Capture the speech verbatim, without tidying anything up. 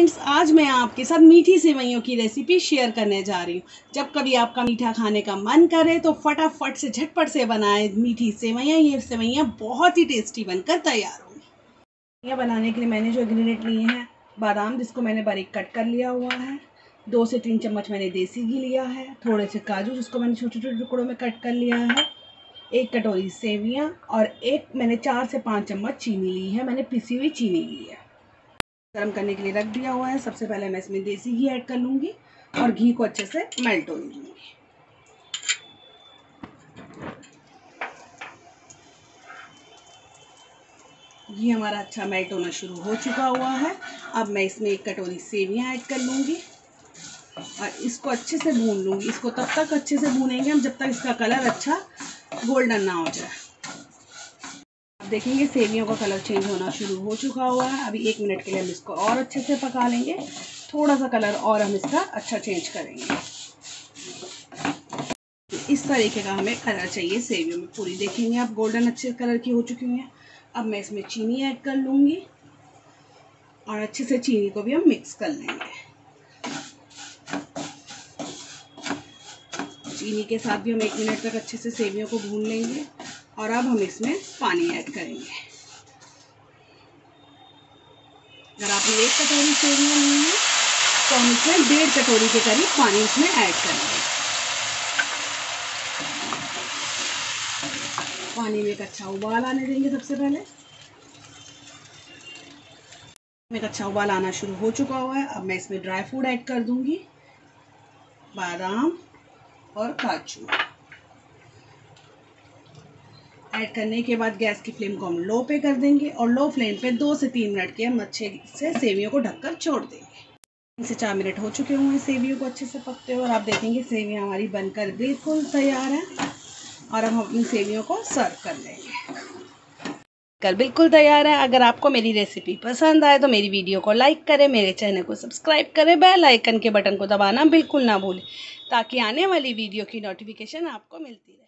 Friends, आज मैं आपके साथ मीठी सेवइयों की रेसिपी शेयर करने जा रही हूँ। जब कभी आपका मीठा खाने का मन करे तो फटाफट से झटपट से बनाएं मीठी सेवइयाँ। ये सेवइयाँ बहुत ही टेस्टी बनकर तैयार होंगी। सेवइयाँ बनाने के लिए मैंने जो इंग्रेडिएंट लिए हैं, बादाम जिसको मैंने बारीक कट कर लिया हुआ है, दो से तीन चम्मच मैंने देसी घी लिया है, थोड़े से काजू जिसको मैंने छोटे छोटे टुकड़ों में कट कर लिया है, एक कटोरी सेवइयाँ और एक मैंने चार से पाँच चम्मच चीनी ली है। मैंने पिसी हुई चीनी ली है। गरम करने के लिए रख दिया हुआ है। सबसे पहले मैं इसमें देसी घी ऐड कर लूँगी और घी को अच्छे से मेल्ट होने दूँगी। घी हमारा अच्छा मेल्ट होना शुरू हो चुका हुआ है। अब मैं इसमें एक कटोरी सेवइयाँ ऐड कर लूँगी और इसको अच्छे से भून लूँगी। इसको तब तक अच्छे से भूनेंगे हम जब तक इसका कलर अच्छा गोल्डन ना हो जाए। देखेंगे सेवियों का कलर चेंज होना शुरू हो चुका हुआ है। अभी एक मिनट के लिए हम इसको और अच्छे से पका लेंगे। थोड़ा सा कलर और हम इसका अच्छा चेंज करेंगे। इस तरीके का हमें कलर चाहिए सेवियों में पूरी। देखेंगे आप गोल्डन अच्छे कलर की हो चुकी हुई है। अब मैं इसमें चीनी ऐड कर लूँगी और अच्छे से चीनी को भी हम मिक्स कर लेंगे। चीनी के साथ भी हम एक मिनट तक अच्छे से सेवियों को भून लेंगे और अब हम इसमें पानी ऐड करेंगे। अगर आपने एक कटोरी सेवइयाँ ली है तो हम इसमें डेढ़ कटोरी के करीब पानी इसमें ऐड करेंगे। पानी में एक अच्छा उबाल आने देंगे। सबसे पहले एक अच्छा उबाल आना शुरू हो चुका हुआ है। अब मैं इसमें ड्राई फ्रूट ऐड कर दूंगी, बादाम और काजू। ऐड करने के बाद गैस की फ्लेम को हम लो पे कर देंगे और लो फ्लेम पे दो से तीन मिनट के हम अच्छे से सेवियों को ढककर छोड़ देंगे। तीन से चार मिनट हो चुके हुए हैं सेवियों को अच्छे से पकते हुए और आप देखेंगे सेवियां हमारी बनकर बिल्कुल तैयार है और अब हम अपनी सेवियों को सर्व कर लेंगे। कर बिल्कुल तैयार है। अगर आपको मेरी रेसिपी पसंद आए तो मेरी वीडियो को लाइक करें, मेरे चैनल को सब्सक्राइब करें, बेल आइकन के बटन को दबाना बिल्कुल ना भूलें ताकि आने वाली वीडियो की नोटिफिकेशन आपको मिलती रहे।